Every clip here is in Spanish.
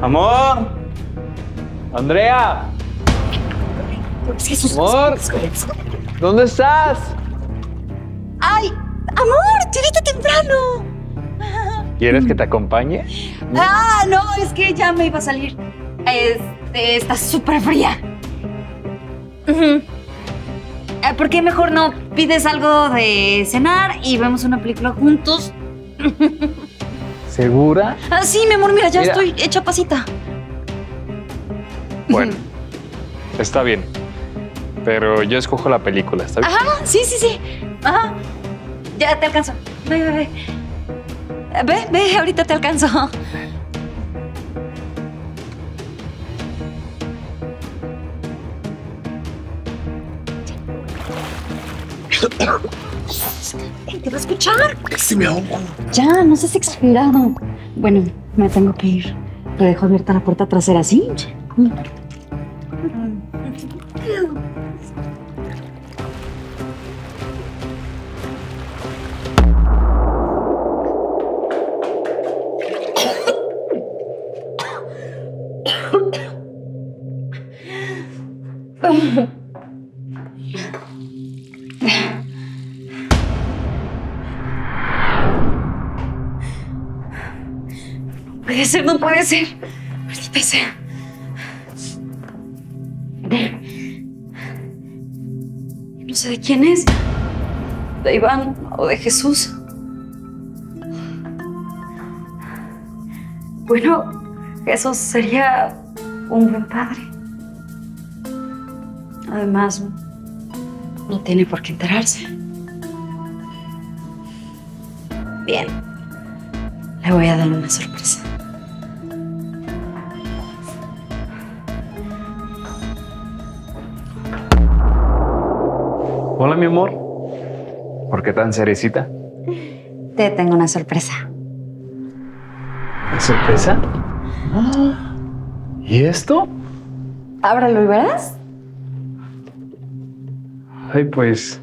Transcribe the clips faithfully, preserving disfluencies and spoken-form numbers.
Amor. Andrea. Amor. ¿Dónde estás? ¡Ay! ¡Amor! ¡Llegaste temprano! ¿Quieres que te acompañe? Ah, no, es que ya me iba a salir. Este, está súper fría. Uh-huh. ¿Por qué mejor no pides algo de cenar y vemos una película juntos? ¿Segura? Ah, sí, mi amor, mira, ya Mira. estoy hecha pasita. Bueno, está bien. Pero yo escojo la película, ¿está bien? Ajá, sí, sí, sí. Ajá. Ya te alcanzo. Ve, ve, ve. Ve, ve, ahorita te alcanzo. Ey, te va a escuchar. Casi me ahogo. Ya, no seas exagerado. Bueno, me tengo que ir. Te dejo abierta la puerta trasera, ¿sí? Sí. No puede ser, no puede ser. Maldita sea. No sé de quién es. De Iván o de Jesús. Bueno, Jesús sería un buen padre. Además, no tiene por qué enterarse. Bien. Le voy a dar una sorpresa. Hola, mi amor. ¿Por qué tan cerecita? Te tengo una sorpresa. ¿Sorpresa? ¿Y esto? Ábralo y verás. Ay, pues...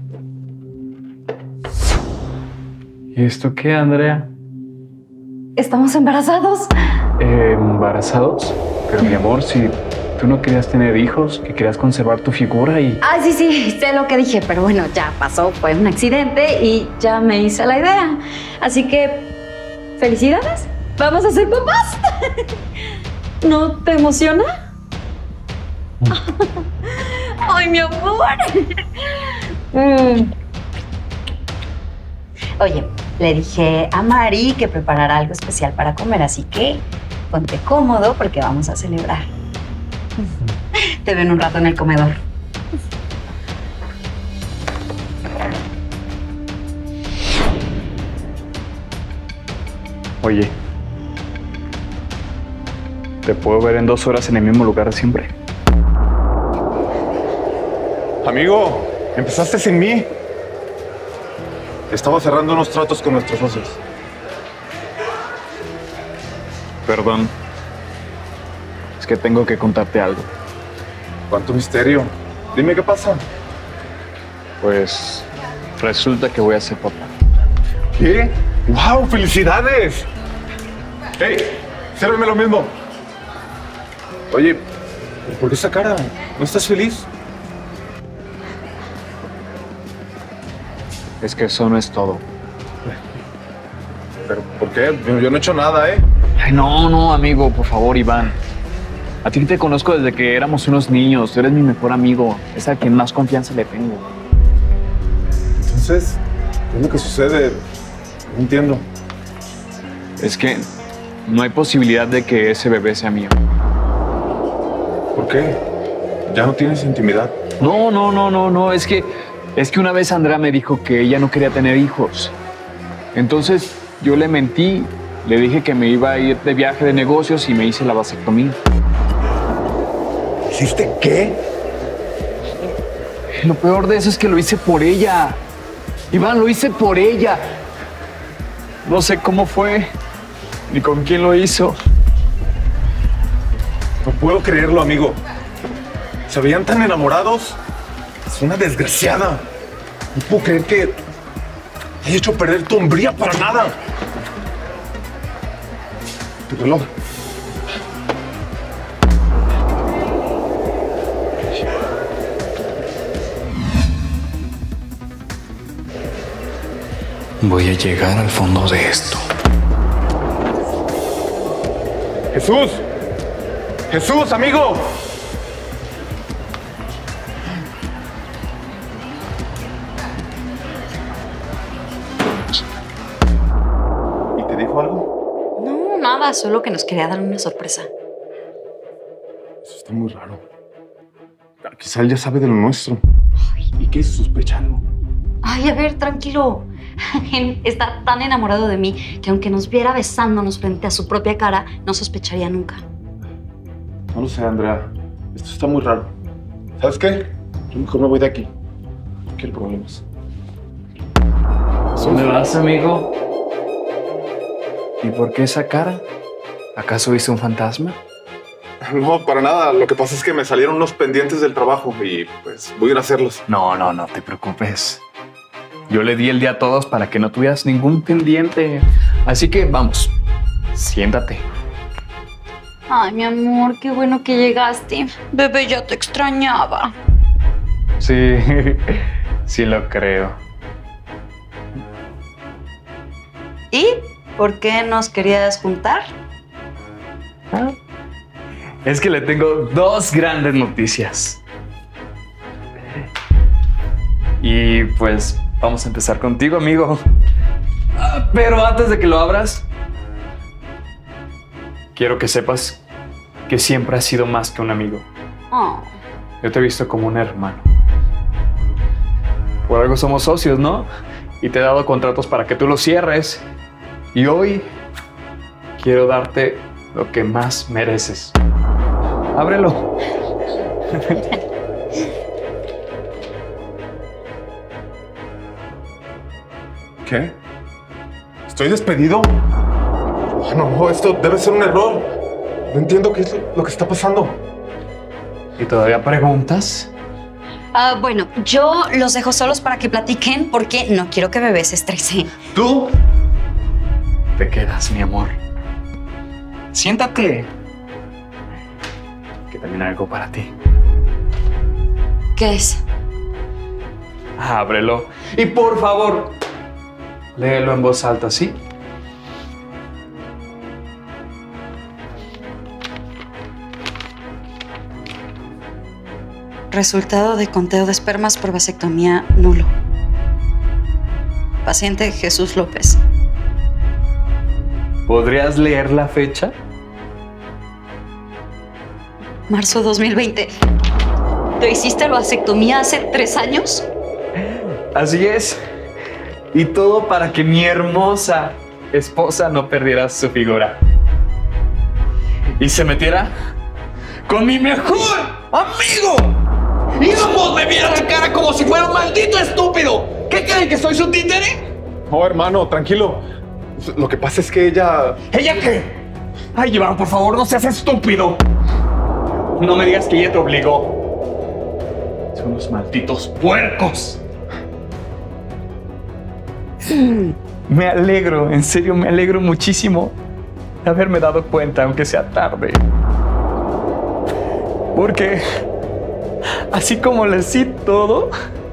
¿Y esto qué, Andrea? Estamos embarazados. Eh, ¿Embarazados? Pero, mi amor, si tú no querías tener hijos, que querías conservar tu figura y... Ah, sí, sí, sé lo que dije, pero bueno, ya pasó, fue un accidente y ya me hice la idea. Así que, felicidades, vamos a ser papás. ¿No te emociona? Ay, mi amor. Mm. Oye, le dije a Mari que preparara algo especial para comer, así que ponte cómodo porque vamos a celebrar. Te veo en un rato en el comedor. Oye, ¿te puedo ver en dos horas en el mismo lugar de siempre? Amigo, empezaste sin mí. Estaba cerrando unos tratos con nuestros socios. Perdón. Es que tengo que contarte algo. ¿Cuánto misterio? Dime qué pasa. Pues resulta que voy a ser papá. ¿Qué? ¡Wow! ¡Felicidades! ¡Hey! Sérveme lo mismo. Oye, ¿por qué esa cara? ¿No estás feliz? Es que eso no es todo. ¿Pero por qué? Yo, yo no he hecho nada, ¿eh? Ay, no, no, amigo, por favor, Iván. A ti te conozco desde que éramos unos niños. Tú eres mi mejor amigo. Es a quien más confianza le tengo. Entonces, ¿qué es lo que sucede? No entiendo. Es que no hay posibilidad de que ese bebé sea mío. ¿Por qué? ¿Ya no tienes intimidad? No, no, no, no, no. Es que, es que una vez Andrea me dijo que ella no quería tener hijos. Entonces yo le mentí. Le dije que me iba a ir de viaje de negocios y me hice la vasectomía. ¿Hiciste qué? Lo peor de eso es que lo hice por ella. Iván, lo hice por ella. No sé cómo fue, ni con quién lo hizo. No puedo creerlo, amigo. Se veían tan enamorados. Es una desgraciada. No puedo creer que haya hecho perder tu hombría para nada. Tu reloj. Voy a llegar al fondo de esto. ¡Jesús! ¡Jesús, amigo! ¿Y te dijo algo? No, nada, solo que nos quería dar una sorpresa. Eso está muy raro. Quizá él ya sabe de lo nuestro. ¿Y qué? ¿Sospecha algo? Ay, a ver, tranquilo. Él está tan enamorado de mí que aunque nos viera besándonos frente a su propia cara, no sospecharía nunca. No lo sé, Andrea. Esto está muy raro. ¿Sabes qué? Yo mejor me voy de aquí. No quiero problemas. ¿Dónde vas, amigo? ¿Y por qué esa cara? ¿Acaso viste un fantasma? No, para nada. Lo que pasa es que me salieron unos pendientes del trabajo y pues voy a ir a hacerlos. No, no, no te preocupes. Yo le di el día a todos para que no tuvieras ningún pendiente. Así que vamos, siéntate. Ay, mi amor, qué bueno que llegaste. Bebé, ya te extrañaba. Sí, sí lo creo. ¿Y por qué nos querías juntar? ¿Ah? Es que le tengo dos grandes noticias. Y pues vamos a empezar contigo, amigo. Ah, pero antes de que lo abras, quiero que sepas que siempre has sido más que un amigo. Oh. Yo te he visto como un hermano. Por algo somos socios, ¿no? Y te he dado contratos para que tú los cierres. Y hoy quiero darte lo que más mereces. Ábrelo. ¿Qué? ¿Estoy despedido? Ah, no, no, esto debe ser un error. No entiendo qué es lo que está pasando. ¿Y todavía preguntas? Ah, bueno, yo los dejo solos para que platiquen porque no quiero que bebé se estrese. ¿Tú? Te quedas, mi amor. Siéntate. Que también hay algo para ti. ¿Qué es? Ábrelo. Y por favor, léelo en voz alta, ¿sí? Resultado de conteo de espermas por vasectomía nulo. Paciente Jesús López. ¿Podrías leer la fecha? Marzo dos mil veinte. ¿Te hiciste la vasectomía hace tres años? Así es. Y todo para que mi hermosa esposa no perdiera su figura. Y se metiera con mi mejor amigo. Y ambos me vieran la cara como si fuera un maldito estúpido. ¿Qué creen, que soy su títere? No, hermano, tranquilo. Lo que pasa es que ella... ¿Ella qué? Ay, Iván, por favor, no seas estúpido. No me digas que ella te obligó. Son unos malditos puercos. Me alegro, en serio, me alegro muchísimo de haberme dado cuenta, aunque sea tarde. Porque así como les di todo,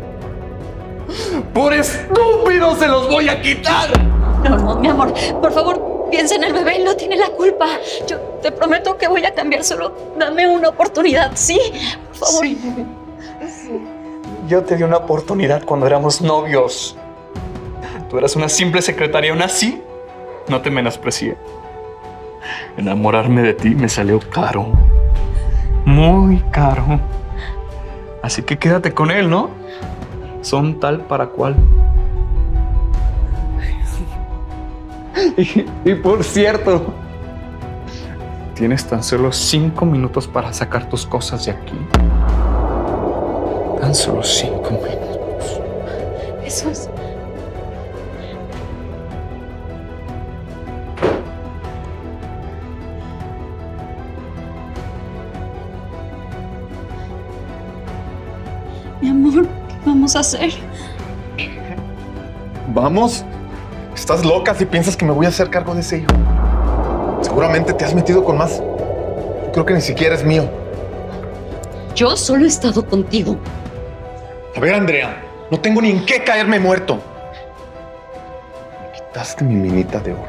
por estúpido se los voy a quitar. No, no, mi amor, por favor, piensa en el bebé, él no tiene la culpa. Yo te prometo que voy a cambiar, solo dame una oportunidad, ¿sí? Por favor. Sí. Yo te di una oportunidad cuando éramos novios. Tú eras una simple secretaria, aún así no te menosprecié. Enamorarme de ti me salió caro. Muy caro. Así que quédate con él, ¿no? Son tal para cual. Y, y por cierto, tienes tan solo cinco minutos para sacar tus cosas de aquí. Tan solo cinco minutos. Eso es... Mi amor, ¿qué vamos a hacer? ¿Vamos? Estás loca si piensas que me voy a hacer cargo de ese hijo. Seguramente te has metido con más. Yo creo que ni siquiera es mío. Yo solo he estado contigo. A ver, Andrea, no tengo ni en qué caerme muerto. Daste mi minita de oro.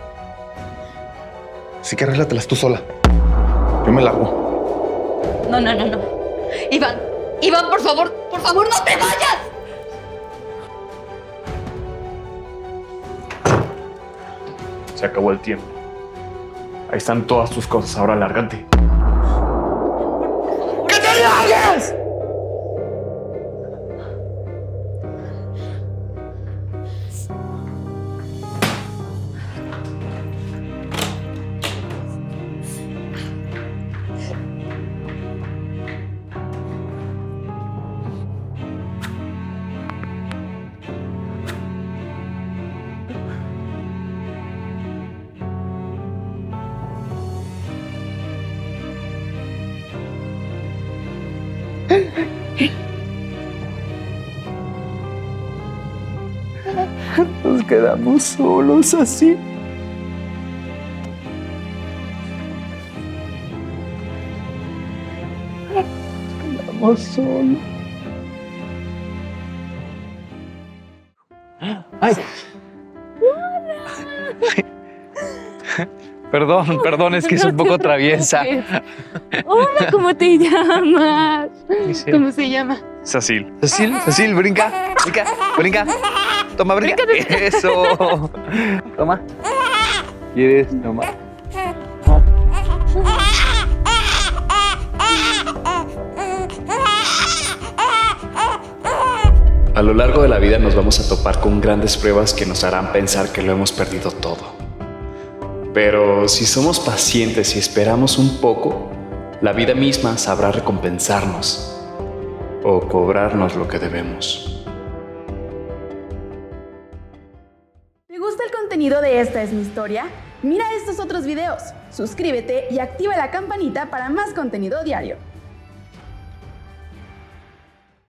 Así que arréglatelas tú sola. Yo me largo. No, no, no, no. Iván, Iván, por favor, por favor, no te vayas. Se acabó el tiempo. Ahí están todas tus cosas, ahora lárgate. ¡Que te largues! Nos quedamos solos así. Nos quedamos solos. ¡Ay! Perdón, perdón, es que es un poco traviesa. Hola, ¿cómo te llamas? ¿Cómo se llama? Cecil. Cecil, Cecil, brinca, brinca, brinca. Toma, brinca. Eso. Toma. ¿Quieres? Toma. A lo largo de la vida nos vamos a topar con grandes pruebas que nos harán pensar que lo hemos perdido todo. Pero si somos pacientes y esperamos un poco, la vida misma sabrá recompensarnos o cobrarnos lo que debemos. ¿Te gusta el contenido de Esta es mi historia? Mira estos otros videos, suscríbete y activa la campanita para más contenido diario.